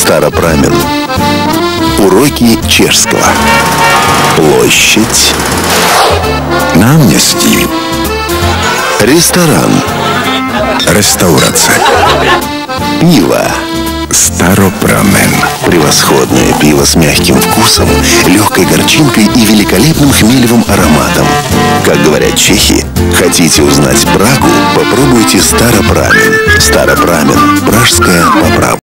Старопрамен. Уроки чешского. Площадь. Náměstí. Ресторан. Реставрация. Пиво. Старопрамен. Превосходное пиво с мягким вкусом, легкой горчинкой и великолепным хмелевым ароматом. Как говорят чехи, хотите узнать Прагу? Попробуйте Старопрамен. Старопрамен. Пражская поправка.